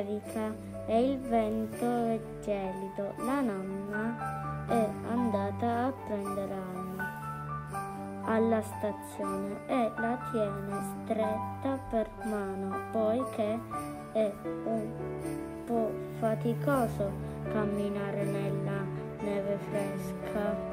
nevica e il vento è gelido. La nonna è andata a prendere Anna alla stazione e la tiene stretta per mano, poiché è un po' faticoso camminare nella neve fresca.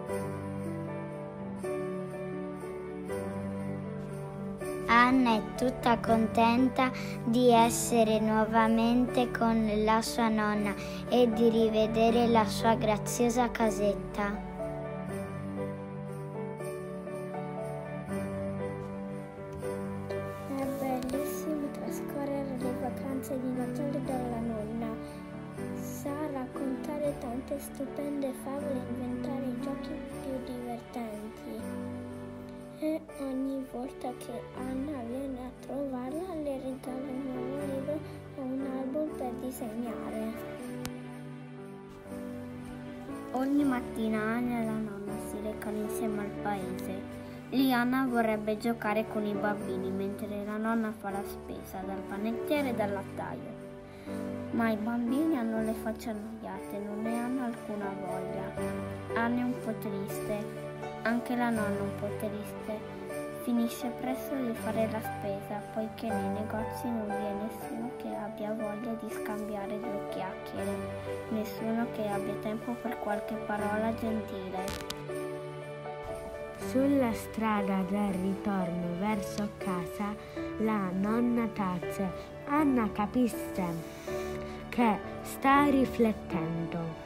Anna è tutta contenta di essere nuovamente con la sua nonna e di rivedere la sua graziosa casetta. È bellissimo trascorrere le vacanze di Natale dalla nonna. Sa raccontare tante stupende favole e inventare i giochi più divertenti. E ogni volta che Anna viene a trovarla le regala un nuovo libro o un album per disegnare. Ogni mattina Anna e la nonna si recano insieme al paese. Lì Anna vorrebbe giocare con i bambini mentre la nonna fa la spesa dal panettiere e dal lattaio. Ma i bambini hanno le facce annoiate, non ne hanno alcuna voglia. Anna è un po' triste. Anche la nonna è un po' triste. Finisce presto di fare la spesa, poiché nei negozi non vi è nessuno che abbia voglia di scambiare due chiacchiere, nessuno che abbia tempo per qualche parola gentile. Sulla strada del ritorno verso casa, la nonna tace. Anna capisce che sta riflettendo.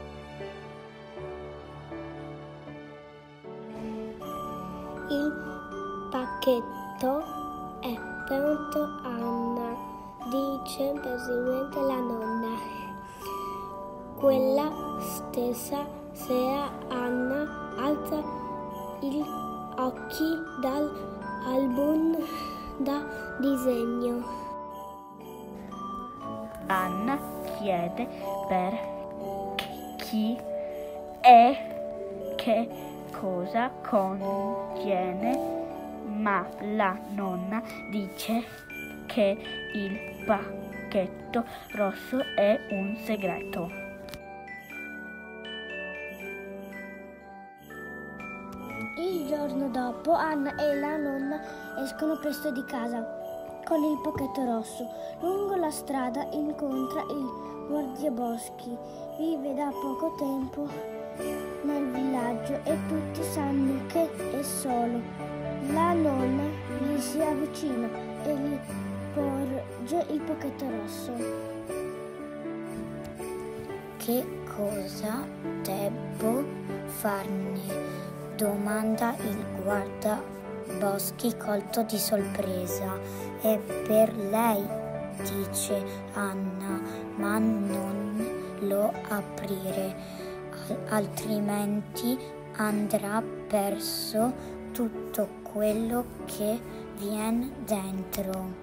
Il pacchetto è pronto, Anna, dice brevemente la nonna. Quella stessa sera Anna alza gli occhi dall'album da disegno. Anna chiede per chi e che cosa contiene, ma la nonna dice che il pacchetto rosso è un segreto. Il giorno dopo Anna e la nonna escono presto di casa con il pacchetto rosso. Lungo la strada incontra il guardiaboschi. Vive da poco tempo nel villaggio e tutti sanno che è solo. La nonna gli si avvicina e gli porge il pacchetto rosso. Che cosa devo farne? Domanda il guardaboschi colto di sorpresa. È per lei, dice Anna, ma non lo aprire, altrimenti andrà perso tutto quello che viene dentro.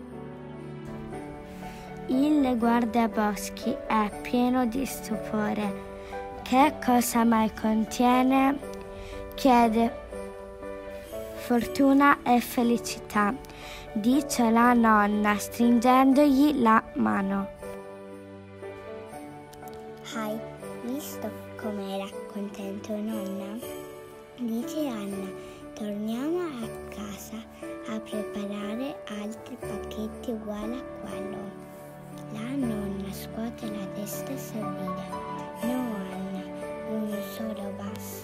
Il guardaboschi è pieno di stupore. Che cosa mai contiene? Chiede fortuna e felicità, dice la nonna stringendogli la mano. Hai visto com'era contento, nonna? Dice Anna. Torniamo a casa a preparare altri pacchetti uguali a quello. La nonna scuote la testa e sorride. No, Anna, uno solo basta.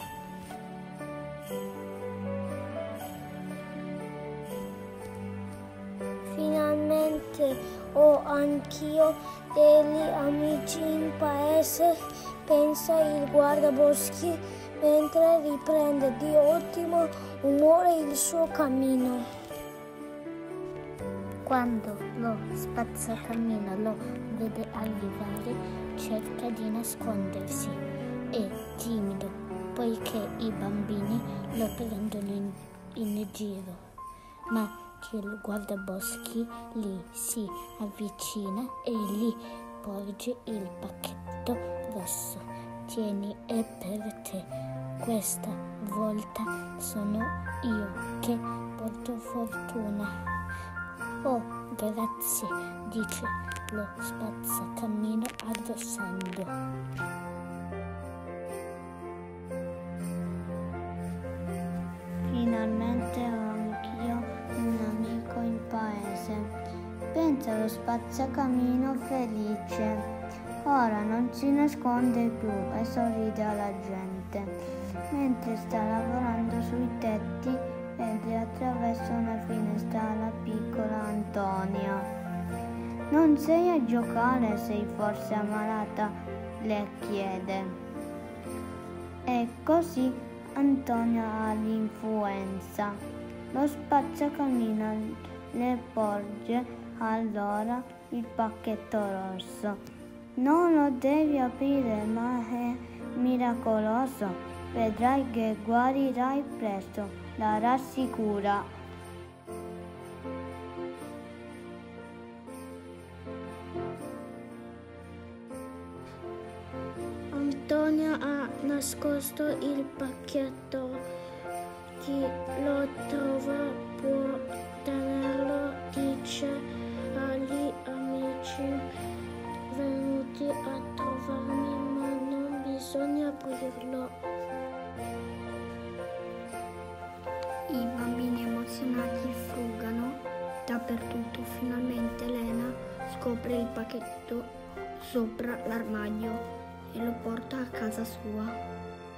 Finalmente ho anch'io degli amici in paese, pensa il guardaboschi mentre riprende di ottimo umore il suo cammino. Quando lo spazzacamino lo vede arrivare, cerca di nascondersi. È timido, poiché i bambini lo prendono in giro. Ma il guardaboschi gli si avvicina e gli porge il pacchetto rosso. Tieni, è per te. Questa volta sono io che porto fortuna. Oh, grazie, dice lo spazzacamino addossando. Finalmente ho anch'io un amico in paese, pensa lo spazzacamino felice. Ora non si nasconde più e sorride alla gente. Mentre sta lavorando sui tetti, vede attraverso una finestra la piccola Antonia. Non sei a giocare, sei forse ammalata? Le chiede. E così Antonia ha l'influenza. Lo spazzacamino le porge allora il pacchetto rosso. Non lo devi aprire, ma è miracoloso. Vedrai che guarirai presto, la rassicura. Antonia ha nascosto il pacchetto. Chi lo trova può tenerlo, dice agli amici venuti a trovarmi, ma non bisogna aprirlo. I bambini emozionati frugano dappertutto. Finalmente Elena scopre il pacchetto sopra l'armadio e lo porta a casa sua.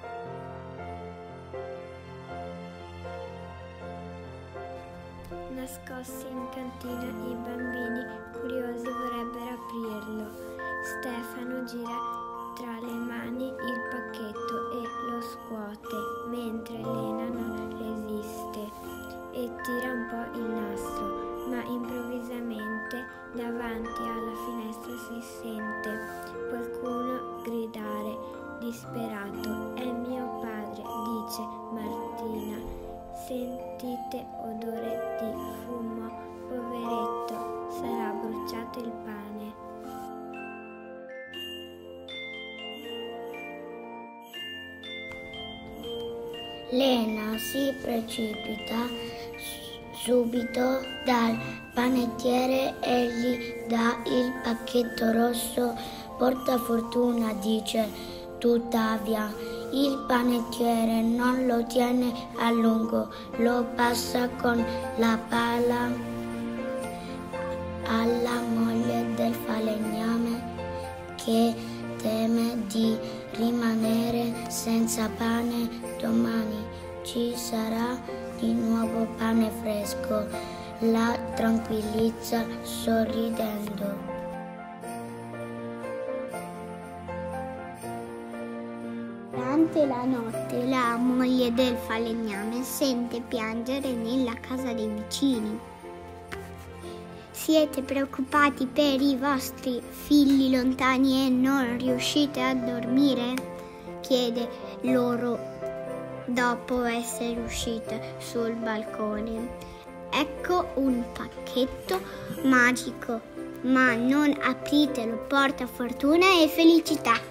Nascosti in cantina, i bambini curiosi vorrebbero aprirlo. Stefano gira tra le mani il pacchetto e lo scuote, mentre Elena non resiste e tira un po' il nastro, ma improvvisamente davanti alla finestra si sente qualcuno gridare disperato. È mio padre, dice Martina. Sentite odore di fumo, poveretto, sarà bruciato il pane. Lena si precipita subito dal panettiere e gli dà il pacchetto rosso. Porta fortuna, dice. Tuttavia il panettiere non lo tiene a lungo, lo passa con la pala alla moglie del falegname, che teme di rimanere senza pane. Domani ci sarà di nuovo pane fresco, la tranquillizza sorridendo. Durante la notte la moglie del falegname sente piangere nella casa dei vicini. Siete preoccupati per i vostri figli lontani e non riuscite a dormire? Chiede loro dopo essere uscite sul balcone. Ecco un pacchetto magico, ma non apritelo, porta fortuna e felicità.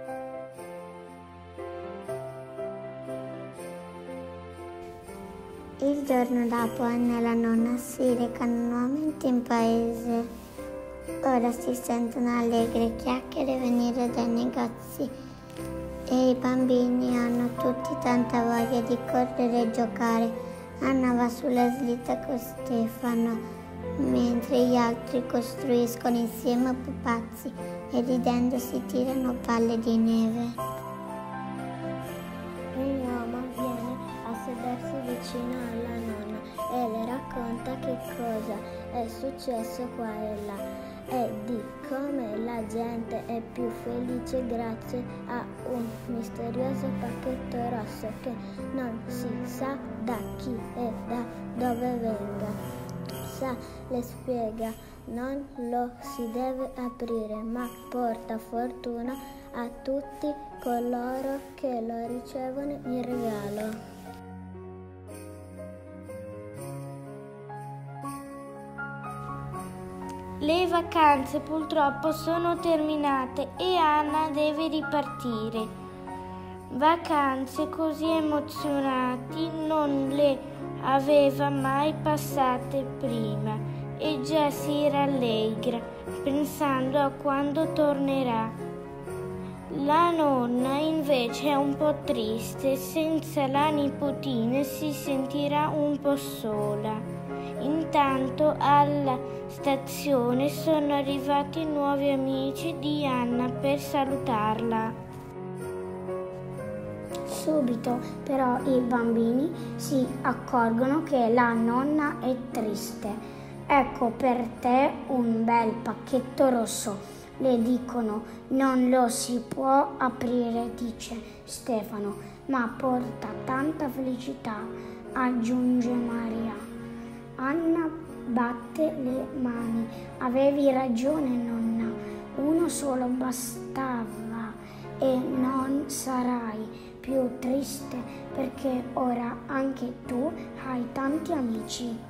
Il giorno dopo Anna e la nonna si recano nuovamente in paese. Ora si sentono allegre chiacchiere venire dai negozi e i bambini hanno tutti tanta voglia di correre e giocare. Anna va sulla slitta con Stefano, mentre gli altri costruiscono insieme pupazzi e ridendo si tirano palle di neve. Un uomo viene a sedersi vicino alla nonna e le racconta che cosa è successo qua e là e di come la gente è più felice grazie a un misterioso pacchetto rosso che non si sa da chi e da dove venga. Sa, le spiega, non lo si deve aprire, ma porta fortuna a tutti coloro che lo ricevono in regalo. Le vacanze purtroppo sono terminate e Anna deve ripartire. Vacanze così emozionanti non le aveva mai passate prima e già si rallegra pensando a quando tornerà. La nonna invece è un po' triste, senza la nipotina si sentirà un po' sola. Intanto alla stazione sono arrivati nuovi amici di Anna per salutarla. Subito però i bambini si accorgono che la nonna è triste. Ecco per te un bel pacchetto rosso. Le dicono, non lo si può aprire, dice Stefano, ma porta tanta felicità, aggiunge Maria. Anna batte le mani. Avevi ragione, nonna, uno solo bastava e non sarai più triste perché ora anche tu hai tanti amici.